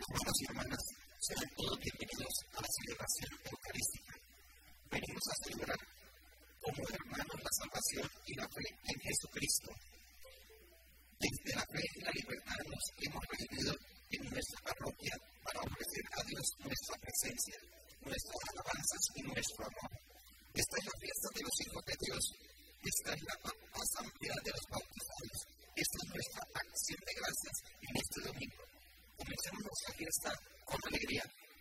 Hermanos y hermanas, sean todos bienvenidos a la celebración eucarística. Venimos a celebrar como hermanos la salvación y la fe en Jesucristo. Desde la fe y la libertad nos hemos reunido en nuestra parroquia para ofrecer a Dios nuestra presencia, nuestras alabanzas y nuestro amor. Esta es la fiesta de los hijos de Dios. Esta es la asamblea de los bautizados. Esta es nuestra acción de gracias en este domingo. Comencemos nuestra fiesta con alegría.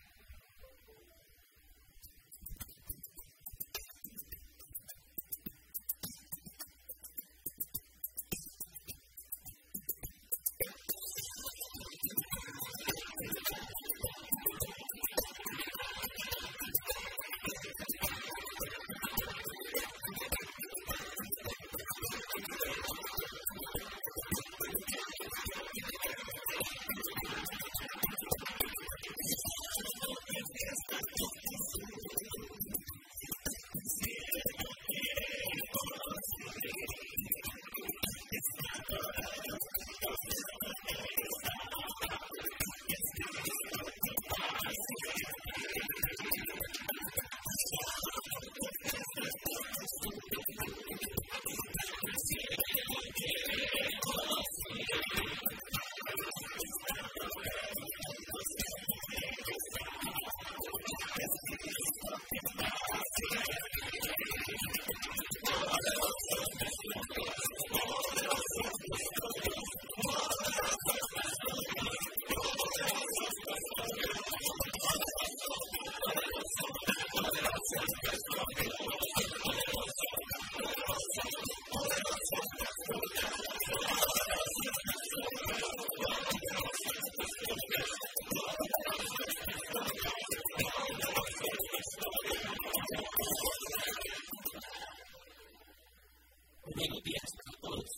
Buenos días a todos.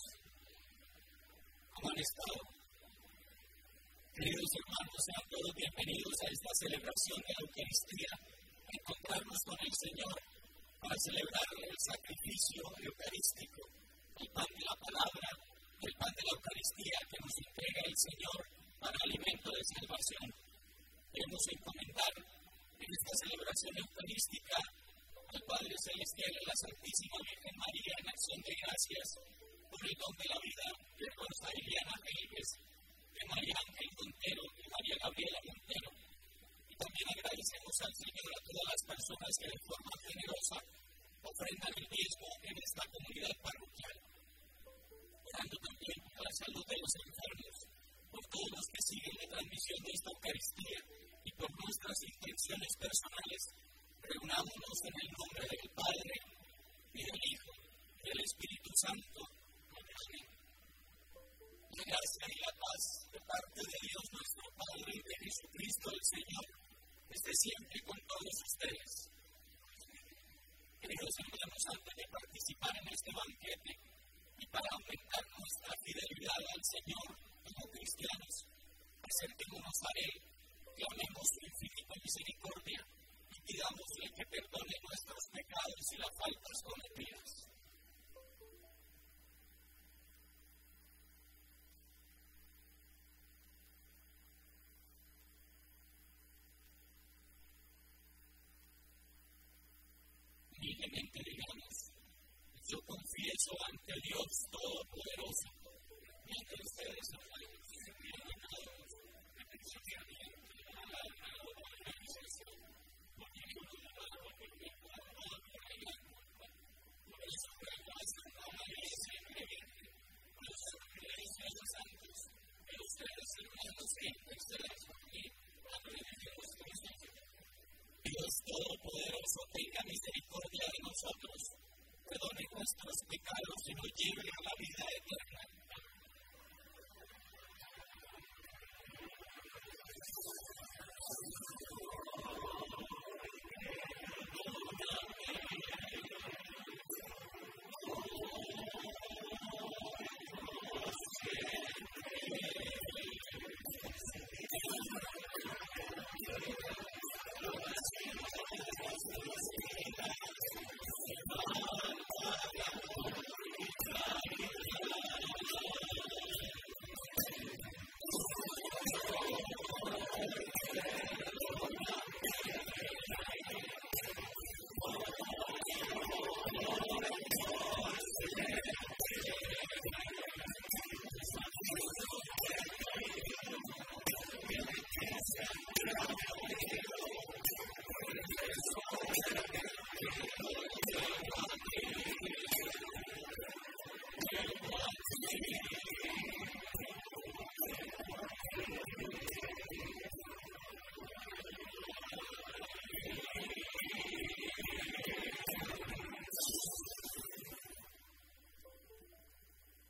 ¿Cómo han estado? Queridos hermanos, sean todos bienvenidos a esta celebración de la Eucaristía, a encontrarnos con el Señor para celebrar el sacrificio eucarístico, el pan de la palabra, el pan de la Eucaristía que nos entrega el Señor para alimento de salvación. Queremos encomendar en esta celebración eucarística al Padre Celestial y a la Santísima Virgen María en acción de gracias por el don de la vida de Rosa Liliana Félix, de María Ángel Montero y María Gabriela Montero. Y también agradecemos al Señor a todas las personas que de forma generosa ofrendan el diezmo en esta comunidad parroquial. Orando también por la salud de los enfermos, por todos los que siguen la transmisión de esta Eucaristía y por nuestras intenciones personales. Reunámonos en el nombre del Padre, y del Hijo, y del Espíritu Santo. Amén. La gracia y la paz de parte de Dios nuestro Padre y de Jesucristo el Señor, esté siempre con todos ustedes. Queridos hermanos, antes de participar en este banquete y para aumentar nuestra fidelidad al Señor como cristianos, acerquémonos a Él, clamemos su infinita misericordia, pidámosle que perdone nuestros pecados y las faltas cometidas. Humildemente digamos, yo confieso ante Dios Todopoderoso, mientras ustedes hablan, Dios Todopoderoso tenga misericordia de nosotros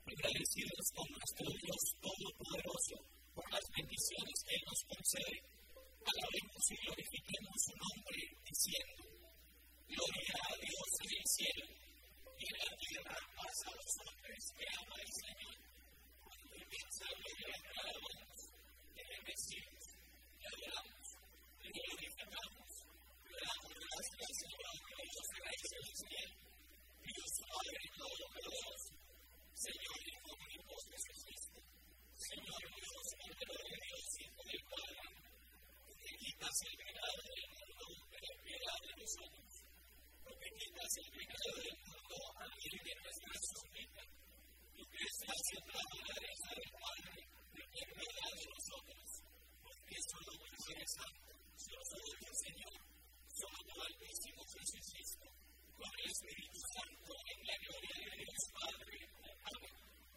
agradecidos con nuestro Dios Todopoderoso por las bendiciones que Él nos concede, alabemos y glorifiquemos su nombre diciendo: Gloria a Dios en el cielo y en la tierra paz a los hombres que ama el Señor. Cuando inmensa gloria le alabamos, te bendecimos, te adoramos, te glorificamos, te damos gracias, Señor, Dios de la celestial, Dios Padre Todopoderoso, Señor Hijo único Jesucristo, Señor Dios, Cordero de Dios, Hijo del Padre, que quitas el pecado del mundo, ten piedad de nosotros. Porque quitas el pecado del mundo, atiende nuestras súplicas. Tú que estás sentado a la derecha del Padre, ten piedad de nosotros. Porque solo tú eres santo, solo tú, Señor, solo tú, Altísimo Jesucristo, con el Espíritu Santo, en la gloria de Dios Padre. Amén.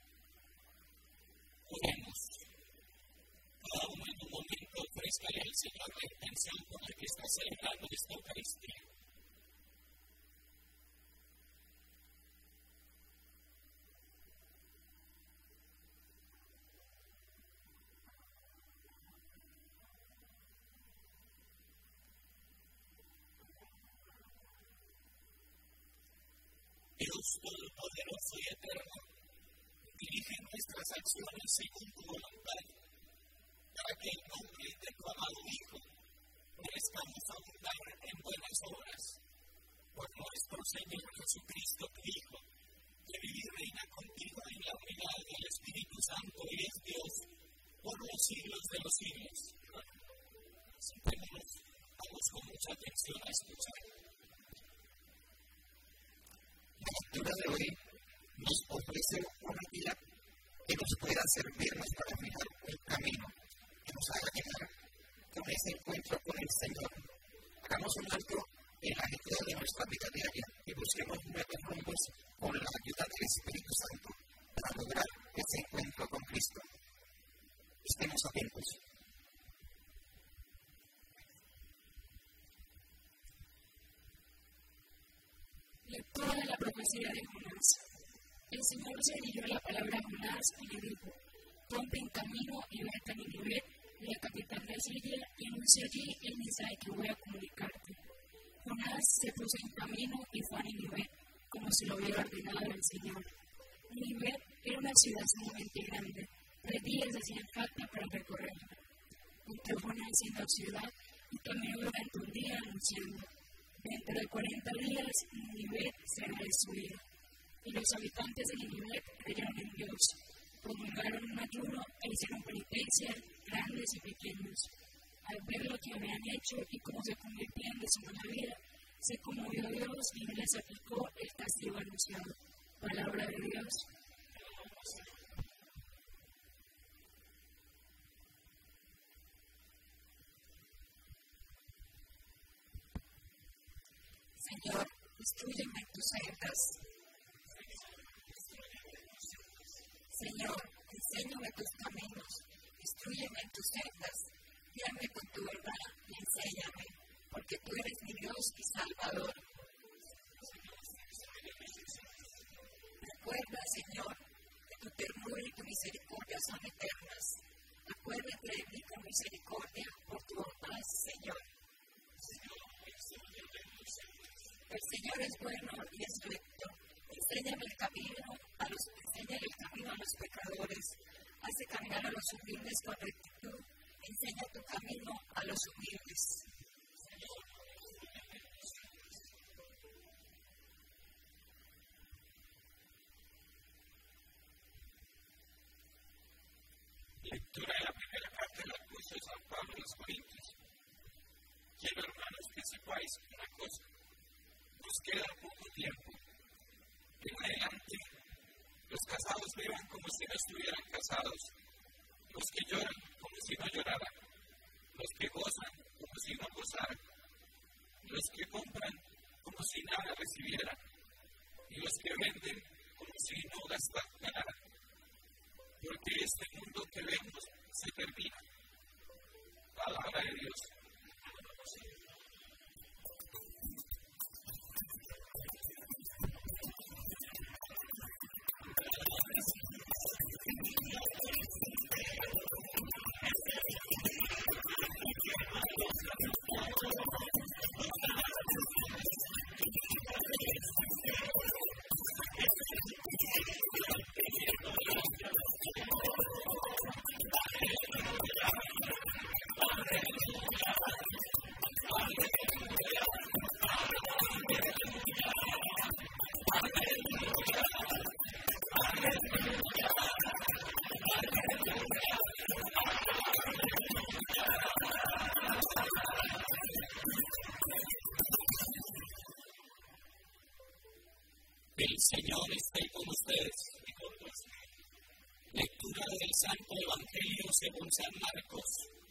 Oremos. Cada uno en un momento ofrézcale al Señor la intención con la que está celebrando esta Eucaristía. Dios Todopoderoso y Eterno, dirige nuestras acciones según tu voluntad, para que en nombre de tu amado Hijo merezcamos abundar en buenas obras. Por nuestro Señor Jesucristo, tu Hijo, que vive y reina contigo en la unidad del Espíritu Santo y es Dios por los siglos de los siglos. Sentémonos, vamos con mucha atención a escuchar. La lectura de hoy nos ofrece una guía que nos pueda servirnos para fijar un camino que nos haga llegar con ese encuentro con el Señor. Hagamos un alto en la lectura de nuestra vida diaria y busquemos nuevos rumbos con la ayuda del Espíritu Santo para lograr ese encuentro con Cristo. Estemos atentos. Lectura de la profecía de Jonás. El Señor se dirigió la palabra a Jonás y le dijo: ponte en camino y vete a Nínive, la capital de Siria, y anuncia allí el mensaje que voy a comunicarte. Jonás se puso en camino y fue a Nínive, como se lo había ordenado el Señor. Nínive era una ciudad sumamente grande, 3 días hacían falta para recorrerla. Entró Jonás en la ciudad y caminó durante un día anunciando: dentro de 40 días, Nínive será destruida. Y los habitantes de Nínive creyeron en Dios, promulgaron un ayuno e hicieron penitencia, grandes y pequeños. Al ver lo que habían hecho y cómo se convertían de su mala vida, se conmovió Dios y les aplicó el castigo anunciado. Palabra de Dios. Señor, instrúyeme en tus sendas. Señor, enséñame tus caminos, instrúyeme en tus sendas, guíame con tu verdad y enséñame, porque tú eres mi Dios y Salvador. Recuerda, Señor, que tu ternura y tu misericordia son eternas. Acuérdate de mí con misericordia por tu paz, Señor. El Señor es bueno y es recto. Enséñale el camino a los pecadores. Hace caminar a los humildes con rectitud. Enseña tu camino a los humildes. Lectura de la primera parte del apóstol San Pablo a los Corintios. Quiero, hermanos, que sepáis una cosa. Nos queda poco tiempo. En adelante, los casados vivan como si no estuvieran casados, los que lloran como si no lloraran, los que gozan como si no gozaran, los que compran como si nada recibieran, y los que venden como si no ganaran. Porque este mundo que vemos se termina. Palabra de Dios. Señor esté con ustedes. Lectura del Santo Evangelio según San Marcos.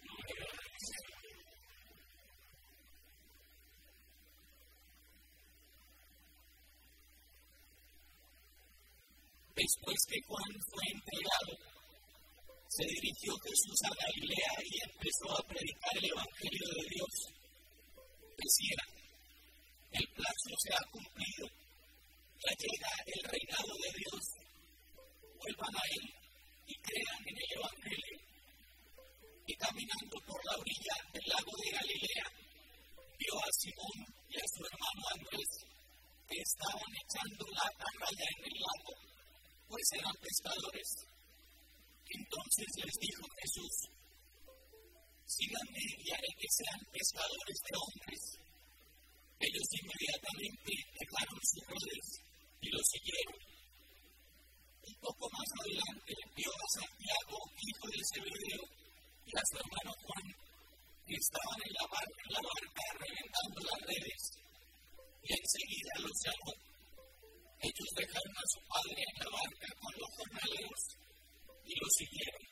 Después que Juan fue entregado, se dirigió Jesús a Galilea y empezó a predicar el Evangelio de Dios. Decía: el plazo se ha cumplido, ya llega el reinado de Dios. Vuelvan a Él y crean en el Evangelio. Y caminando por la orilla del lago de Galilea, vio a Simón y a su hermano Andrés, que estaban echando la raya en el lago, pues eran pescadores. Entonces les dijo Jesús: síganme y haré que sean pescadores de hombres. Ellos inmediatamente dejaron sus redes y lo siguieron. Un poco más adelante vio a Santiago, hijo de Zebedeo, y a su hermano Juan, que estaban en la barca reventando las redes, y enseguida los llamó. Ellos dejaron a su padre en la barca con los jornaleros y lo siguieron.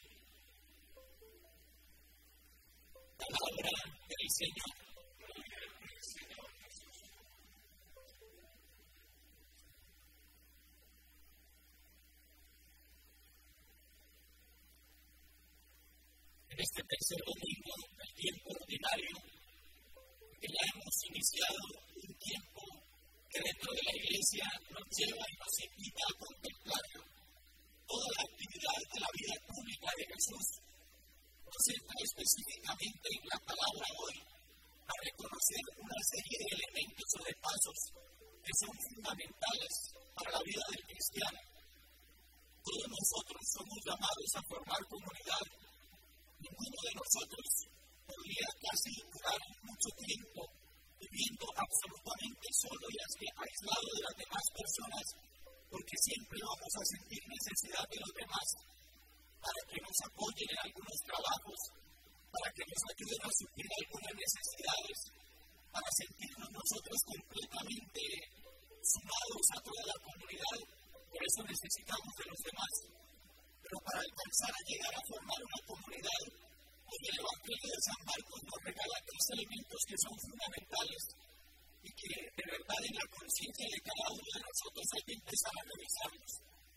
Palabra del Señor. En este tercer domingo del tiempo ordinario, que ya hemos iniciado un tiempo que dentro de la Iglesia nos lleva y nos invita a contemplar toda la actividad de la vida pública de Jesús, nos centra específicamente en la palabra hoy a reconocer una serie de elementos o de pasos que son fundamentales para la vida del cristiano. Todos nosotros somos llamados a formar comunidad. Ninguno de nosotros podría casi durar mucho tiempo viviendo absolutamente solo y aislado de las demás personas, porque siempre vamos a sentir necesidad de los demás para que nos apoyen en algunos trabajos, para que nos ayuden a suplir algunas necesidades, para sentirnos nosotros completamente sumados a toda la comunidad. Por eso necesitamos de los demás. Pero para alcanzar a llegar a formar una comunidad, hoy el Evangelio de San Marcos nos regala tres elementos que son fundamentales y que de verdad en la conciencia de cada uno de nosotros hay que empezar a revisarlos.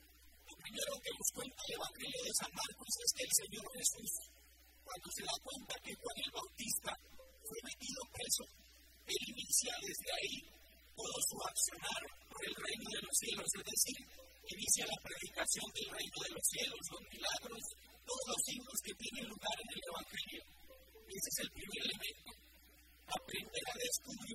Lo primero que nos cuenta el Evangelio de San Marcos es que el Señor Jesús, cuando se da cuenta que Juan el Bautista fue metido preso, él inicia desde ahí todo su accionar por el reino de los cielos, es decir, inicia la predicación del reino de los cielos, los milagros, todos los signos que tienen lugar en el Evangelio. Ese es el primer elemento. Aprender a descubrir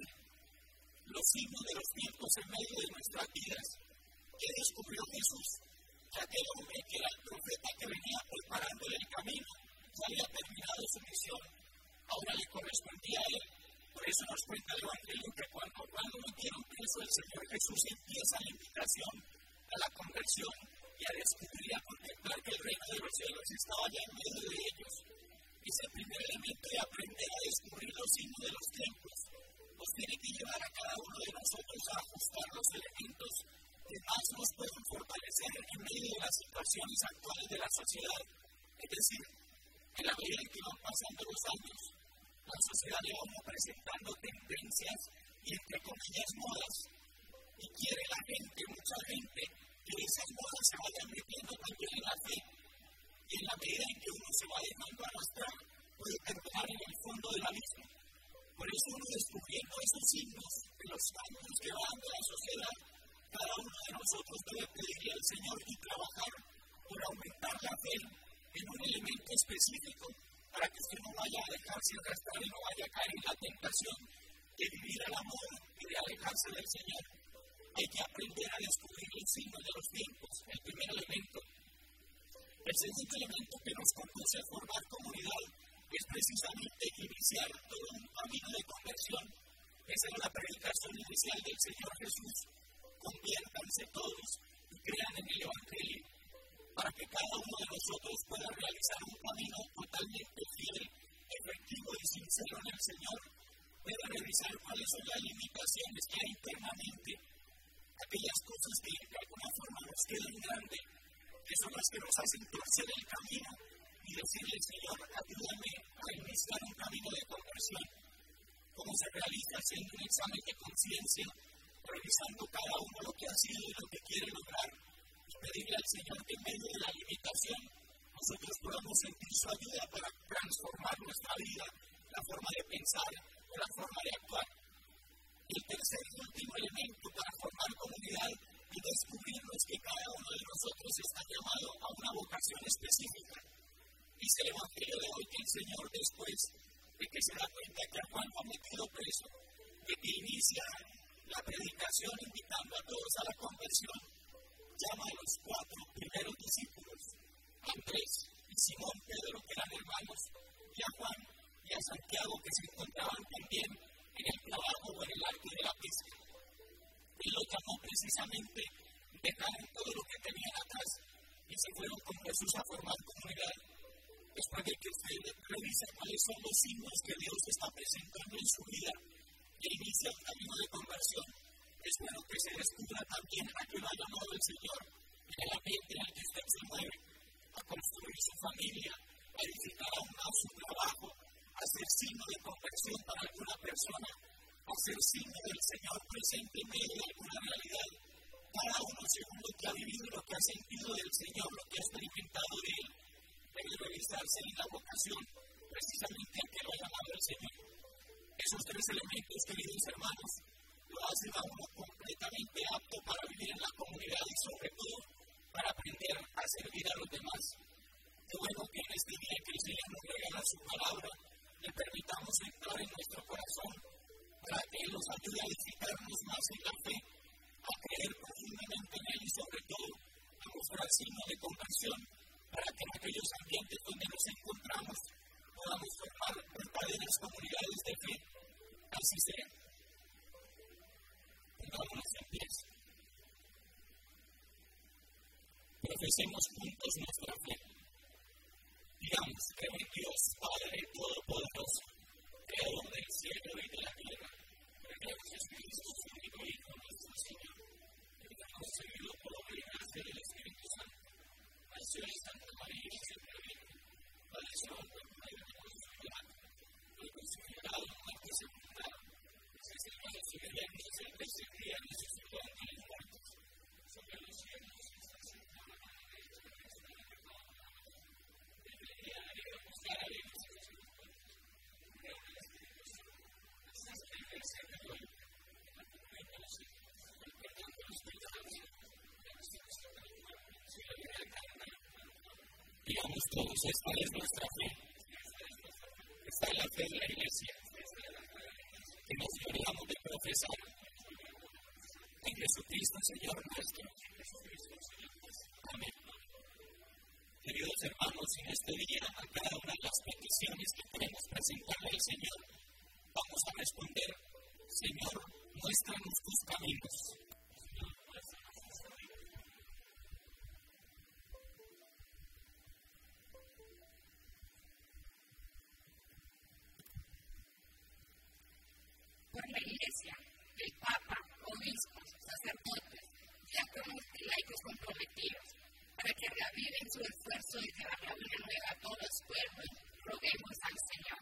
los signos de los tiempos en medio de nuestras vidas. ¿Qué descubrió Jesús? Que aquel hombre que era el profeta que venía preparándole el camino ya había terminado su misión. Ahora le correspondía a él. Por eso nos cuenta el Evangelio que cuando metieron preso, el Señor Jesús empieza la invitación a la conversión y a descubrir y a contemplar que el reino de los cielos estaba ya en medio de ellos. Es el primer elemento de aprender a descubrir los signos de los tiempos. Nos tiene que llevar a cada uno de nosotros a ajustar los elementos que más nos pueden fortalecer en medio de las situaciones actuales de la sociedad. Es decir, en la medida en que van pasando los años, la sociedad le va presentando tendencias y entre comillas modas. Y quiere la gente, mucha gente, que esas modas se vayan metiendo también en la fe. Y en la medida en que uno se va dejando arrastrar, puede terminar en el fondo de la misma. Por eso uno descubriendo esos signos de los cambios que van de la sociedad, cada uno de nosotros debe pedirle al Señor y trabajar por aumentar la fe en un elemento específico para que usted no vaya a dejarse arrastrar y no vaya a caer en la tentación de vivir al amor y de alejarse del Señor. Hay que aprender a descubrir los signos de los tiempos, el primer elemento. El segundo elemento que nos conduce a formar comunidad es precisamente iniciar todo un camino de conversión. Esa es la predicación inicial del Señor Jesús. Conviértanse todos y crean en el Evangelio, para que cada uno de nosotros pueda realizar un camino totalmente fiel, efectivo y sincero en el Señor. Pueda revisar cuáles son las limitaciones que hay internamente, aquellas cosas que problemas que nos hacen torcer el camino y decirle, Señor, ayúdame a iniciar un camino de conversión. ¿Cómo se realiza? Haciendo un examen de conciencia, revisando cada uno lo que ha sido y lo que quiere lograr, y pedirle al Señor que en medio de la limitación nosotros podamos sentir su ayuda para transformar nuestra vida, la forma de pensar o la forma de actuar. Y el tercer y último elemento para formar comunidad y descubrirnos que cada uno de nosotros está llamado a una vocación específica. Dice el Evangelio de hoy que el Señor, después de que se da cuenta que a Juan lo ha metido preso, de que inicia la predicación invitando a todos a la conversión, llama a los 4 primeros discípulos, a Andrés y Simón Pedro, que eran hermanos, y a Juan y a Santiago, que se encontraban también en el trabajo o en el arte de la pesca. Él los llamó precisamente, dejaron todo lo que tenían atrás y se fueron con Jesús a formar comunidad. Después de que usted revisa cuáles son los signos que Dios está presentando en su vida e inicia un camino de conversión, es bueno que se descubra también a qué lo ha llamado el Señor en el ambiente en el que usted se mueve, a construir su familia, a edificar aún más su trabajo, a ser signo de conversión para alguna persona, a ser signo del Señor presente en medio de alguna realidad. Cada uno, según lo que ha vivido, lo que ha sentido del Señor, lo que ha experimentado de Él, debe realizarse en la vocación, precisamente al que lo ha llamado el Señor. Esos 3 elementos, queridos hermanos, lo hacen a uno completamente apto para vivir en la comunidad y sobre todo para aprender a servir a los demás. Qué bueno que en este día que el Señor nos regala su palabra, le permitamos entrar en nuestro corazón para que Él nos ayude a edificarnos más en la fe, a creer profundamente en Él y sobre todo a mostrar signos de conversión para que en aquellos ambientes donde nos encontramos podamos formar verdaderas comunidades de fe. Así sea. Pongámonos en pie. Profesemos juntos nuestra fe. Digamos, creo en Dios, Padre Todopoderoso, Creador del cielo y de la tierra. Creo en Jesucristo, su único Hijo, nuestro Señor, que está concebido por obra y gracia del Espíritu Santo. Nació de Santa María y siempre Virgen. Padeció por medio de Poncio Pilato. Fue crucificado, muerto y sepultado. Resucitó de su viernes el tercer día, resucitó ante los muertos. Sobre los cielos está sentado a la derecha de Dios Padre. Desde el día de buscar a Dios y sus muertos. Creo en el Espíritu Santo. Hasta que el tercer día, la comunión de los hijos, el perdón de los pecados, la resurrección de los muertos y la vida eterna. Digamos todos, esta es nuestra fe. Esta es la fe de la Iglesia, que nos gloriamos de profesar en Jesucristo, Señor nuestro. Amén. Queridos hermanos, en este día, a cada una de las peticiones que queremos presentarle al Señor, vamos a responder: Señor, muéstranos tus caminos. Por la Iglesia, el Papa, obispos, sacerdotes, diáconos y laicos comprometidos, para que reaviven su esfuerzo de llevar la vida nueva a todos los pueblos, roguemos al Señor.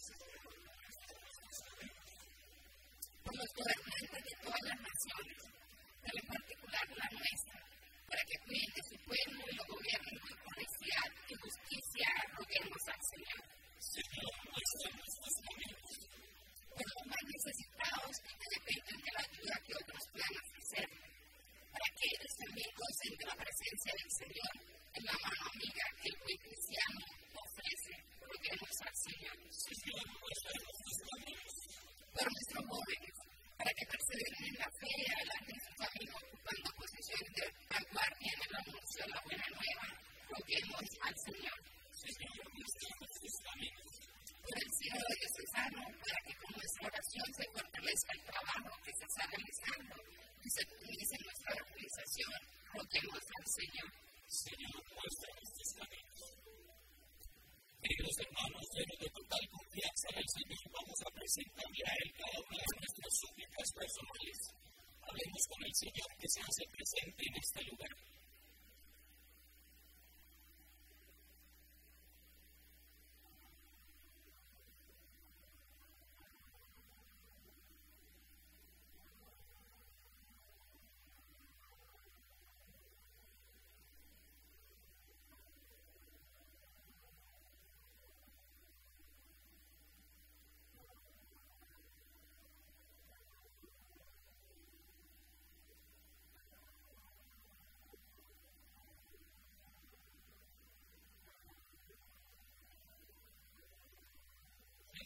Por los gobernantes de todas las naciones, pero en particular la nuestra, para que cuiden de su pueblo y lo gobiernen con honestidad y justicia, roguemos al Señor. Señor, muéstranos tus caminos. Por los más necesitados y que dependen de la ayuda que otros puedan ofrecer, para que ellos también gocen de la presencia del Señor en la mano amiga que el buen cristiano ofrece, roguemos al Señor. Señor, muéstranos tus caminos. Por nuestros jóvenes, para que perseveren en la fe y adelante en su camino, ocupando posiciones de vanguardia en el anuncio de la buena nueva, roguemos al Señor. Señor, muéstranos tus caminos. Por el cielo diocesano, para que con nuestra oración se fortalezca el trabajo que se está realizando y se optimice nuestra organización, roguemos al Señor. Señor, muéstranos tus caminos. Queridos hermanos, llenos de total confianza en el Señor, vamos a presentarle a Él cada una de nuestras súplicas personales. Hablemos con el Señor que se hace presente en este lugar.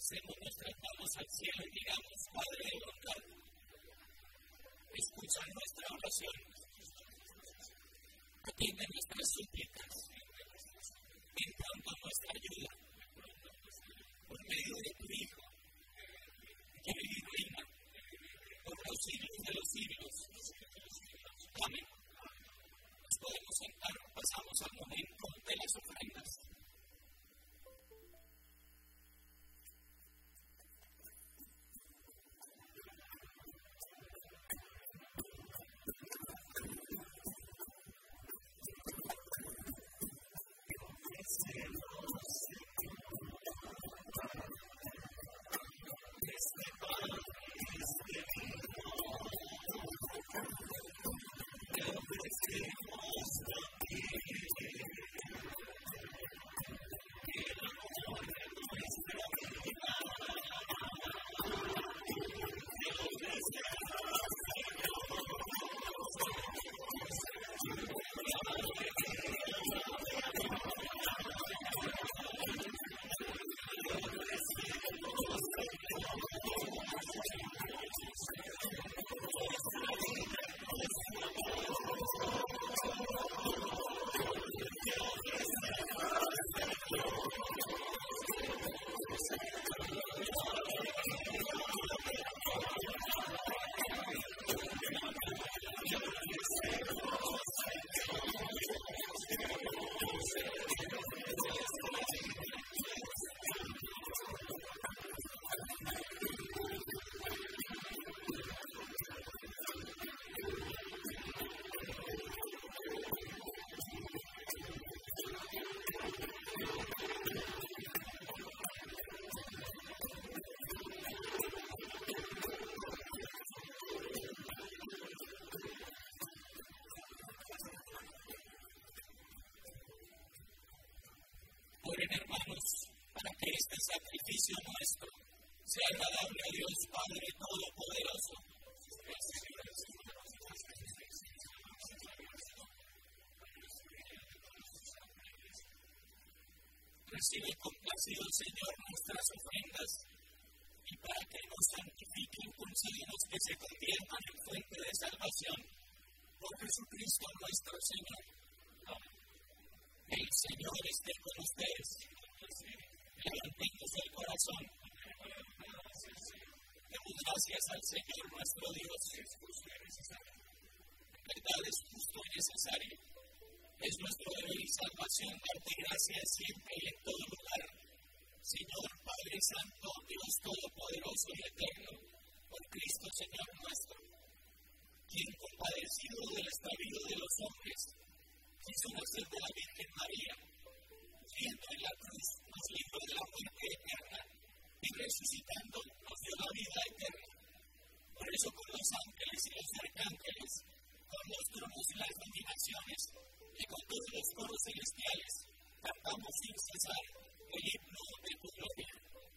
alcemos nuestras manos al cielo y digamos, Padre de bondad, escucha nuestra oración, atiende nuestras súplicas, ven pronto a nuestra ayuda, por medio de tu Hijo, que vive y reina por los siglos de los siglos. Amén. Nos podemos sentar, pasamos al momento de las ofrendas. Oren, hermanos, para que este sacrificio nuestro sea agradable a Dios Padre Todopoderoso. Recibe complacido, Señor, nuestras ofrendas, y para que nos santifiquen, concédenos que se conviertan en fuente de salvación. Por Jesucristo nuestro Señor. Amén. El Señor esté con ustedes. Levantemos el corazón. Demos gracias al Señor nuestro Dios. En verdad es justo y necesario. Es nuestro deber y salvación darte gracias siempre y en todo lugar. Señor Padre Santo, Dios Todopoderoso y Eterno, por Cristo Señor nuestro, quien compadecido del extravío de los hombres, quiso nacer de la Virgen María, yendo en la cruz nos libró de la muerte eterna y resucitando nos dio la vida eterna. Por eso con los ángeles y los arcángeles, con los tronos y las dominaciones y con todos los coros celestiales, cantamos sin cesar el himno de tu gloria.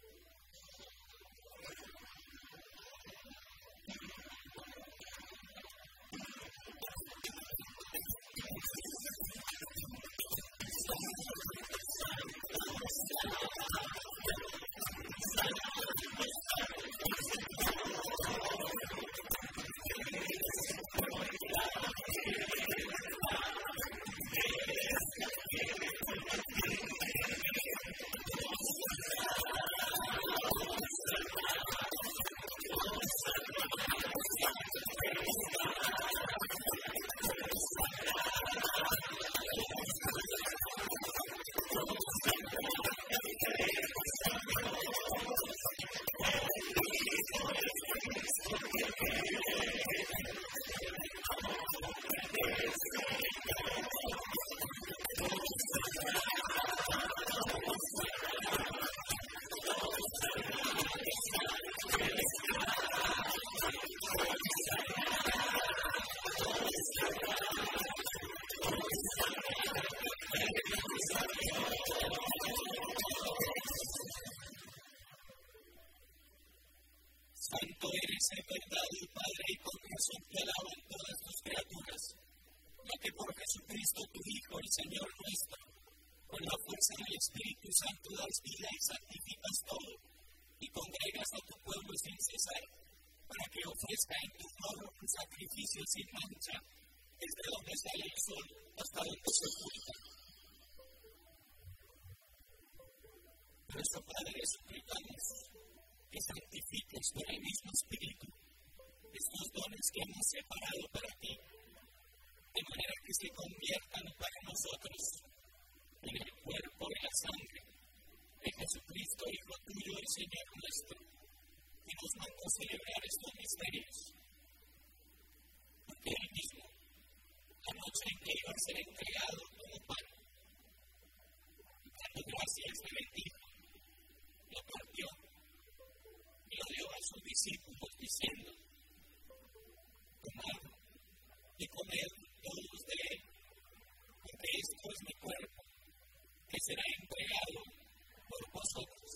Santo eres en verdad, Padre, y con razón te alaban todas tus criaturas, ya que por Jesucristo tu Hijo, el Señor nuestro, con la fuerza del Espíritu Santo das vida y santificas todo, y congregas a tu pueblo sin cesar, para que ofrezca en tu honor un sacrificio sin mancha, desde donde sale el sol hasta donde se oculta. Por eso, Padre, suplicamos que santifiques por el mismo Espíritu estos dones que hemos separado para ti, de manera que se conviertan para nosotros en el cuerpo y la sangre de Jesucristo, Hijo tuyo y Señor nuestro, que nos mandó celebrar estos misterios. Porque él mismo, la noche en que iba a ser entregado como pan, dando gracias, le bendijo, lo partió y lo dio a sus discípulos, diciendo: tomad y comed todos de él, porque esto es mi cuerpo, que será entregado por vosotros.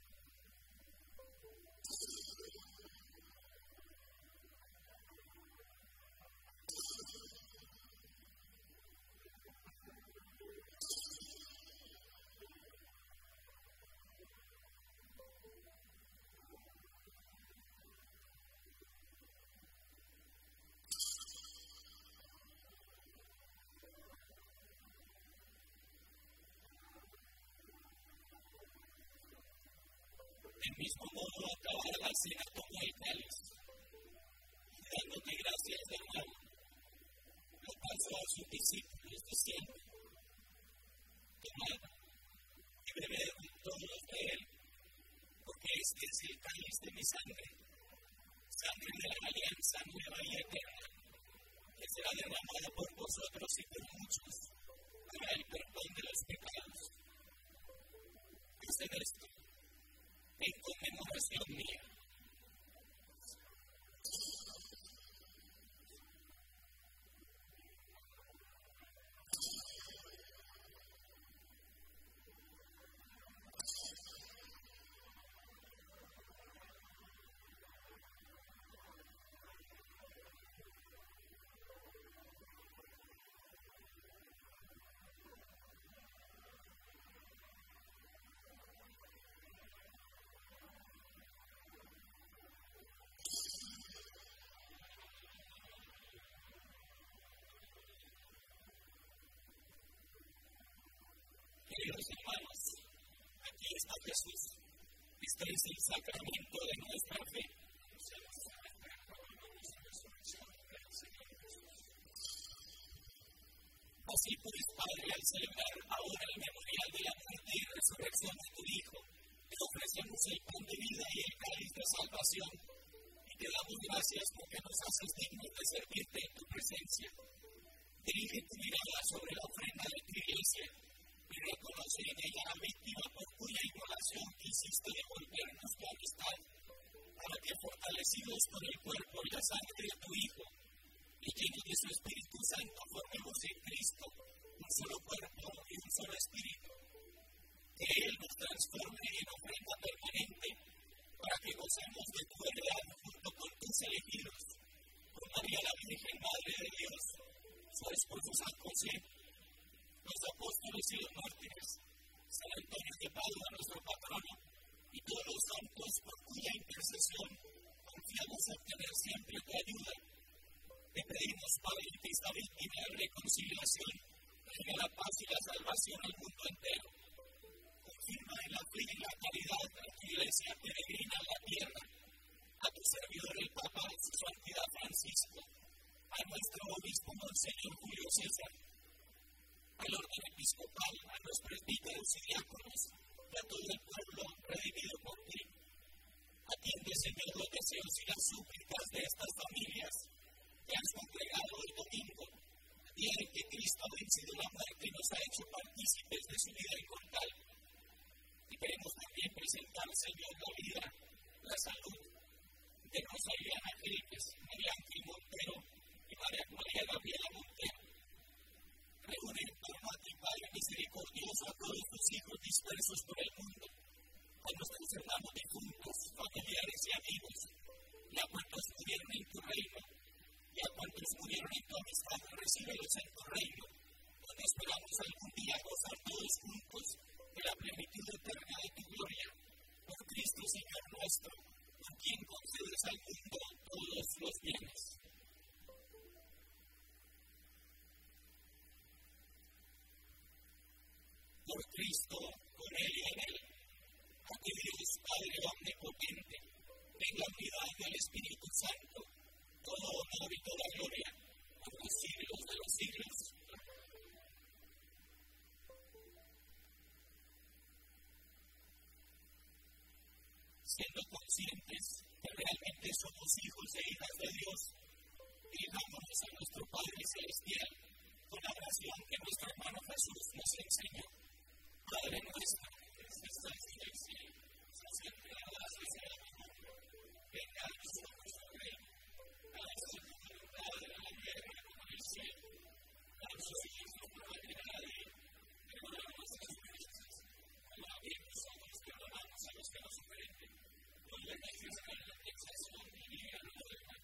Del mismo modo, acabada la cena, tomó el cáliz, y dándote gracias de nuevo, lo pasó a sus discípulos, diciendo: tomad y bebed todos de él, porque este es el cáliz de mi sangre, sangre de la alianza nueva y eterna, que será derramada por vosotros y por muchos, para el perdón de los pecados. Haced esto en conmemoración mía. Queridos hermanos, aquí está Jesús. Este es el sacramento de nuestra fe. Así pues, Padre, al celebrar ahora el memorial de la muerte y resurrección de tu Hijo, te ofrecemos el pan de vida y el cáliz de salvación, y te damos gracias porque nos haces dignos de servirte en tu presencia. Dirige tu mirada sobre la ofrenda de tu Iglesia y reconoce en ella la víctima por cuya inmolación quisiste devolvernos tu amistad, para que, fortalecidos por el cuerpo y la sangre de tu Hijo, y llenos de su Espíritu Santo, formemos en Cristo un solo cuerpo y un solo espíritu. Que Él nos transforme en ofrenda permanente, para que gocemos de tu heredad junto con tus elegidos, con María la Virgen, Madre de Dios, su esposo San José, los apóstoles y los mártires, San Antonio de Padua, nuestro patrono, y todos los santos por cuya intercesión confiamos obtener siempre tu ayuda. Te pedimos, Padre, que esta víctima de reconciliación traiga la paz y la salvación al mundo entero. Confirma en la fe y en la caridad a tu Iglesia peregrina en la tierra, a tu servidor el Papa, su Santidad Francisco, a nuestro obispo Monseñor Julio César, al orden episcopal, a los presbíteros y diáconos, y a todo el pueblo redimido por ti. Atiende, Señor, los deseos y las súplicas de estas familias que has congregado el domingo, día en que Cristo ha vencido la muerte y nos ha hecho partícipes de su vida inmortal. Y queremos también presentar, Señor, la vida, la salud de Rosalía Angéliquez, María Ángel Montero y María Gabriela Montero. Reúne en torno a ti, Padre misericordioso, a todos tus hijos dispersos por el mundo, a nuestros hermanos difuntos, familiares y amigos, y a cuantos murieron en tu reino, y a cuantos murieron en tu amistad, recíbelos en tu reino, donde esperamos algún día gozar todos juntos de la plenitud eterna de tu gloria, por Cristo, Señor nuestro, a quien concedes al mundo todos los bienes. Por Cristo, con Él y en Él, a ti Dios Padre omnipotente, en la unidad del Espíritu Santo, todo honor y toda gloria, por los siglos de los siglos. Siendo conscientes que realmente somos hijos e hijas de Dios, digámonos a nuestro Padre Celestial con la oración que nuestro hermano Jesús nos enseñó. Padre nuestro, que estás en el cielo, santificados sea tu nombre. Venga a nosotros tu reino. Hágase tu voluntad en la tierra como en el cielo. Danos hoy nuestro pan de cada día. Perdona nuestras ofensas, como también nosotros perdonamos a los que nos ofenden. No nos dejes caer en la tentación y líbranos del mal.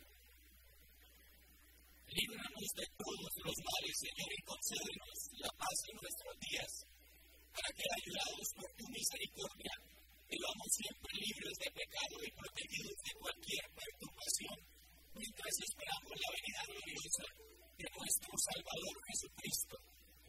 Líbranos de todos los males, Señor, y concédenos la paz en nuestros días, para que, ayudados por tu misericordia, vivamos siempre libres de pecado y protegidos de cualquier perturbación, mientras esperamos la venida gloriosa de nuestro Salvador Jesucristo.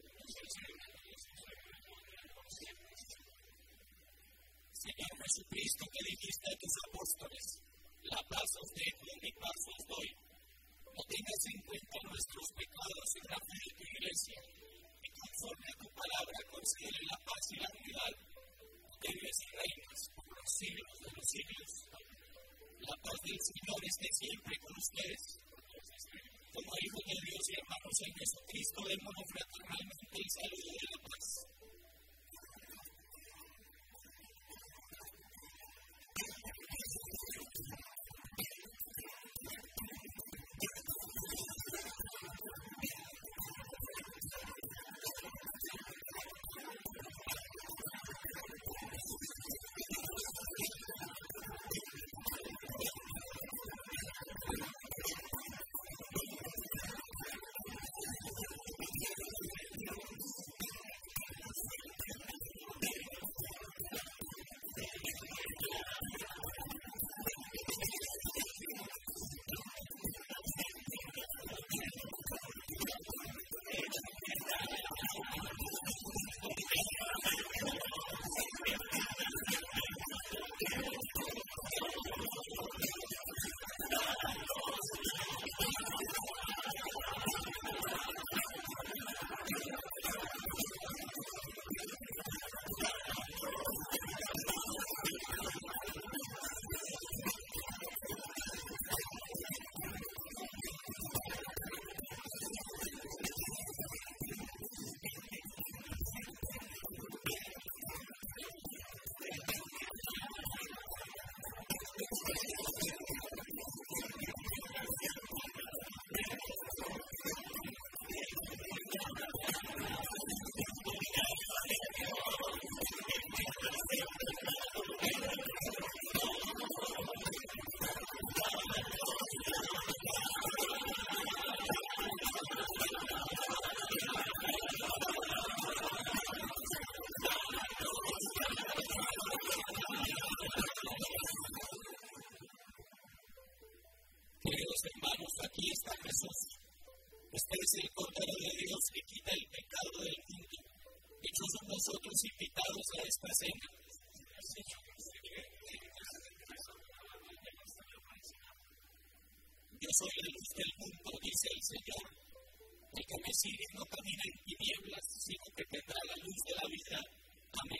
Señor Jesucristo, que dijiste a tus apóstoles, la paz os dejo, mi paz os doy. No tengas en cuenta nuestros pecados en la fe de tu iglesia, y conforme a tu palabra concede la paz y la unidad, que vives y reinas por los siglos de los siglos. La paz del Señor esté siempre con ustedes. Como hijos de Dios y hermanos en Jesucristo, démonos fraternalmente el saludo de la paz. Hermanos, aquí está Jesús. Este es el Cordero de Dios que quita el pecado del mundo. Dichosos nosotros invitados a esta cena. Yo soy la luz del mundo, dice el Señor. El que me sigue no camina en tinieblas, sino que tendrá la luz de la vida. Amén.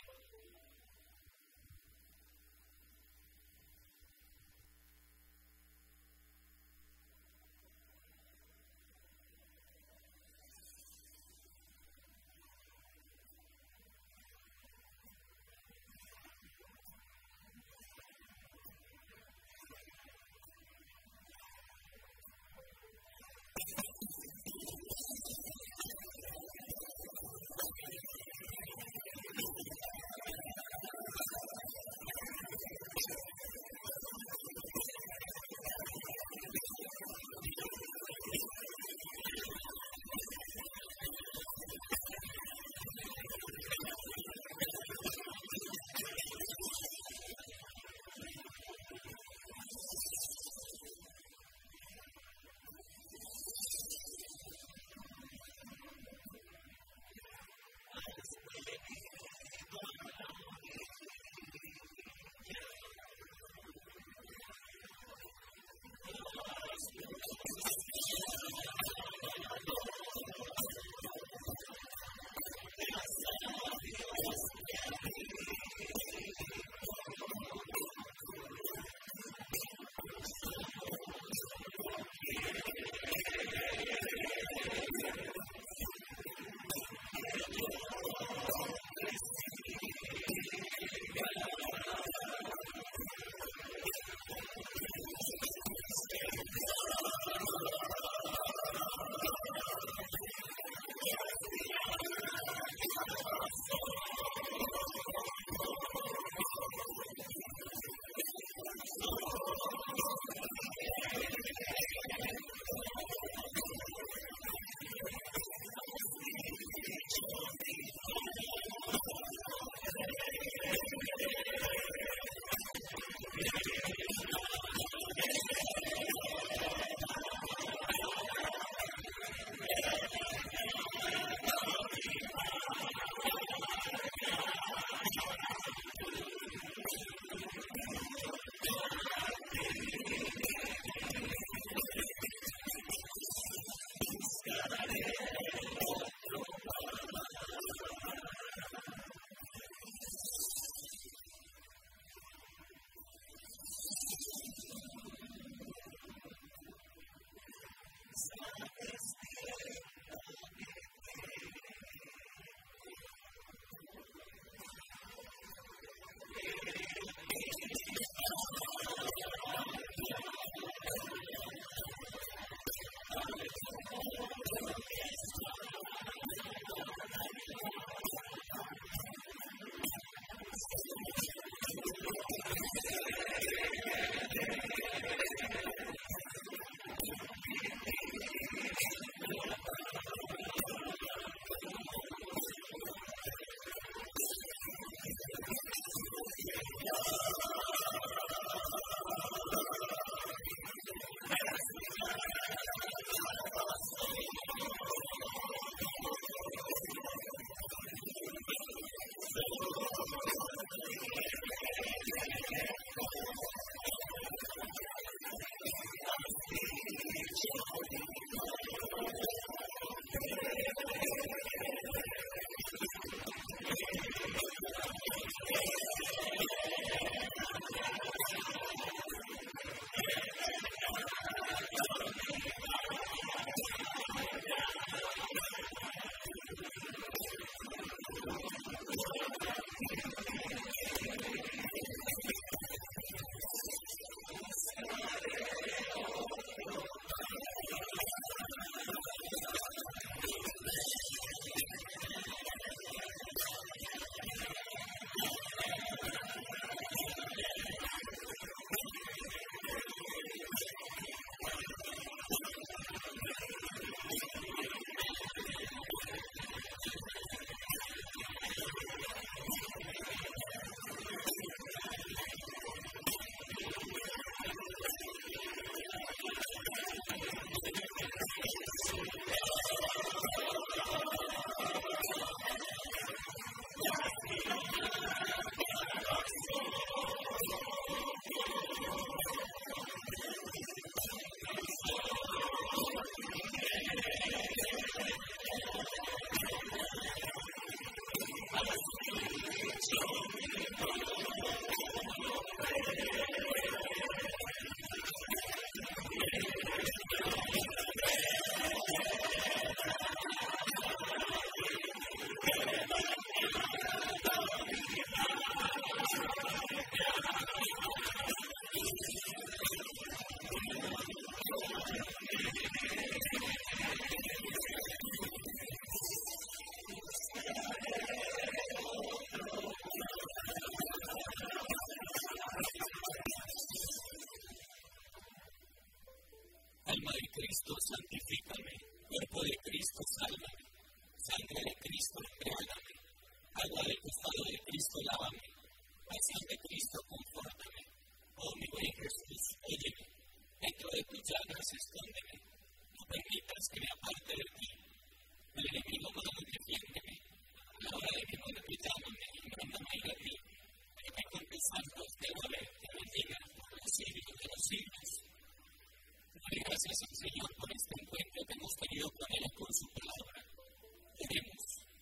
Cristo, santifícame. Cuerpo de Cristo, sálvame. Sangre de Cristo, embriágame. Agua del costado de Cristo, lávame. Pasión de Cristo, confórtame. Oh, mi buen Jesús, óyeme. Dentro de tus llagas, escóndeme. No permitas que me aparte de ti. El enemigo malo, defiéndeme. A la hora de mi muerte, llámame y mándame ir a ti. Que con tus santos te bendiga por los siglos de los siglos. Doy gracias al Señor por este encuentro que hemos tenido con Él y con su palabra. Oremos.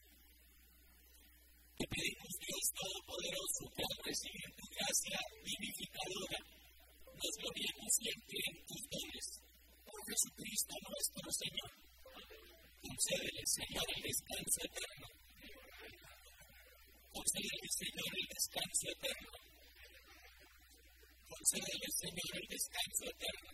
Te pedimos, Dios Todopoderoso, que al recibir tu gracia vivificadora, nos gloriemos siempre en tus dones. Por Jesucristo nuestro Señor. Concédele, Señor, el descanso eterno. Concédele, Señor, el descanso eterno. Concédele, Señor, el descanso eterno.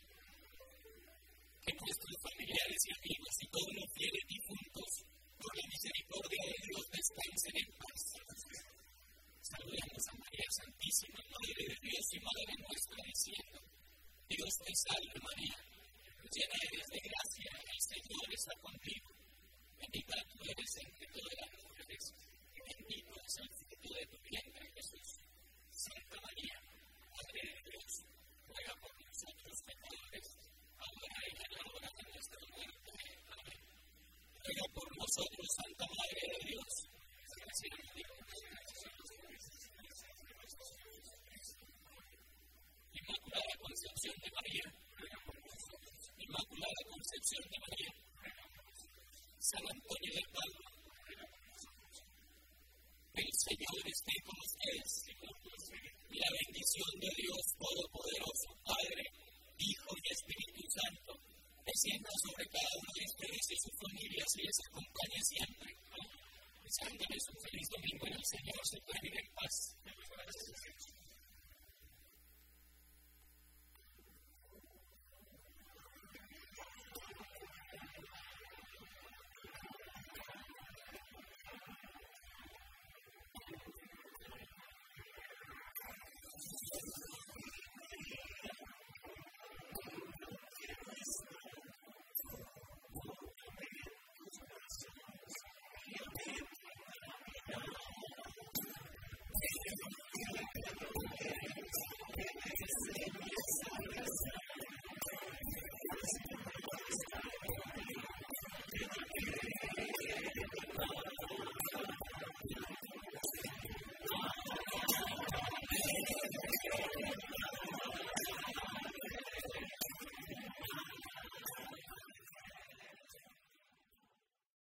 Que nuestros familiares y amigos y todos los fieles difuntos, por la misericordia de Dios, descansen en paz. Saludamos a María Santísima, Madre de Dios y Madre nuestra, diciendo: Dios te salve María, llena eres de gracia, el Señor está contigo. Bendita tú eres entre todas las mujeres, y bendito es el fruto de tu vientre, Jesús. Santa María, Madre de Dios, ruega por nosotros pecadores, ahora y en la hora de nuestra muerte. Amén. Ruega por nosotros, Santa Madre de Dios. Inmaculada Concepción de María. Inmaculada Concepción de María. San Antonio de Padua. El Señor esté con ustedes. Y la bendición de Dios Todopoderoso, Padre, Hijo y Espíritu Santo, descienda sobre cada uno de ustedes y sus familias y les acompañe siempre. Deseándoles un feliz domingo en el Señor, se pueden ir en paz.